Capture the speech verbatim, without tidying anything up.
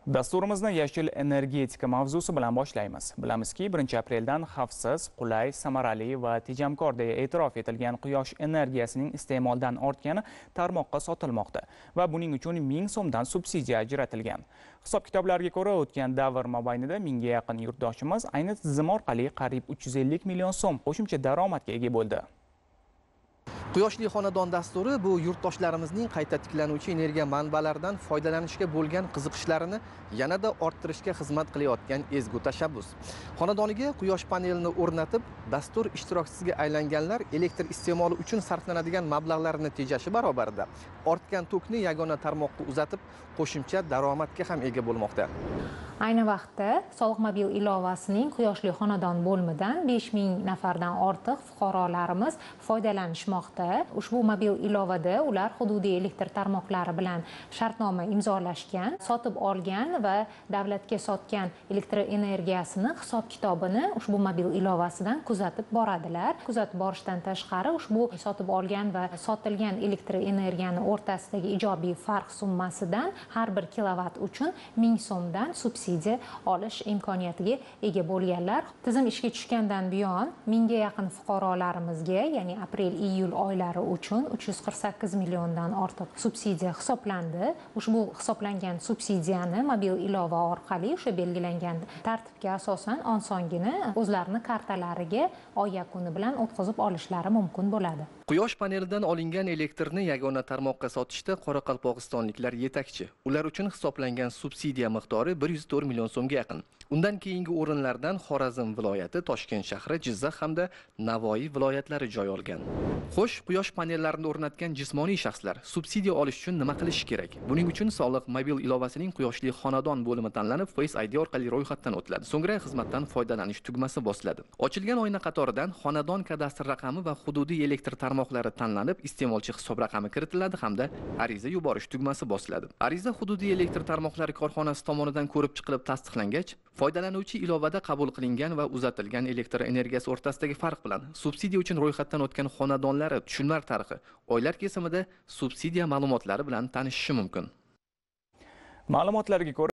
Dasturimizni yashil energetika mavzusi bilan boshlaymiz. Bilamizki, birinchi apreldan xavfsiz, qulay, samarali va tejamkor deya e'tirof etilgan quyosh energiyasining iste'moldan ortgani tarmoqqa sotilmoqda va buning uchun ming so'mdan subsidiya ajratilgan. Hisob-kitoblarga ko'ra, o'tgan davr mobaynida mingga yaqin yurtdoshimiz ayni tizim orqali qariyb uch yuz ellik million so'm qo'shimcha daromadga ega bo'ldi. Quyoshli xonadon dasturi bu yurtdoshlarimizning qayta tiklanuvchi energiya manbalaridan foydalanishga bo'lgan qiziqishlarini yanada orttirishga xizmat qilayotgan ezgu tashabbus. Xonadoniga quyosh panelini o'rnatib, dastur ishtirokchisiga aylanganlar elektr iste'moli uchun sarflanadigan mablag'larni tejashi barobarida ortgan tokni yagona tarmoqqa uzatib, qo'shimcha daromadga ham ega bo'lmoqda. Ayni vaqtda Soliq mobil ilovasining quyoshli xonadon bo'limidan besh ming nafardan ortiq fuqarolarimiz foydalanishmoqda. Ushbu mobil ilovada ular hududiy elektr tarmoqlari bilan shartnoma imzolashgan, sotib olgan va davlatga sotgan elektr energiyasini hisob-kitobini ushbu mobil ilovasidan kuzatib boradilar. Kuzatib borishdan tashqari ushbu sotib olgan va sotilgan elektr energiyani o'rtasidagi ijobiy farq summasidan har bir kilovat uchun ming so'mdan subsidiya olish imkoniyatiga ega bo'lganlar. Tizim ishga tushgandan buyon mingga yaqin fuqarolarimizga, ya'ni aprel-iyul oylari uchun uch yuz qirq sakkiz milliondan ortiq subsidiya hisoblandi. Ushbu hisoblangan subsidiyani mobil ilova orqali o'sha belgilangan tartibga asosan osongina o'zlarini kartalariga oy yakuni bilan o'tkazib olishlari mumkin bo'ladi. Quyosh panelidan olingan elektrni yagona tarmoqqa sotishda qoraqalpog'istonliklar yetakchi. Ular uchun hisoblangan subsidiya miqdori bir yuz to'rt million so'mga yaqin. Undan keyingi o'rinlardan Xorazm viloyati, Toshkent shahri, Jizzax hamda Navoiy viloyatlari joy olgan. Xo'sh, quyosh panellarini o'rnatgan jismoniy shaxslar subsidiya olish uchun nima qilishi kerak? Buning uchun Soliq mobil ilovasining quyoshli xonadon bo'limi tanlanib, Face I D orqali ro'yxatdan o'tiladi. So'ngra xizmatdan foydalanish tugmasi bosiladi. Ochilgan oyna qatoridan xonadon kadastr raqami va hududiy elektr tarmoqlari tanlanib, iste'molchi hisob raqami kiritiladi hamda ariza yuborish tugmasi bosiladi. Ariza hududiy elektr tarmoqlari korxonasi tomonidan ko'rib chiqilib tasdiqlangach, foydalanuvchi ilovada qabul qilingan va uzatilgan elektr energiyasi o'rtasidagi farq bilan subsidiya uchun ro'yxatdan o'tgan xonadonlari tushumlar tarixi, oylar kesimida subsidiya ma'lumotlari bilan tanishishi mumkin. Ma'lumotlarga ko'ra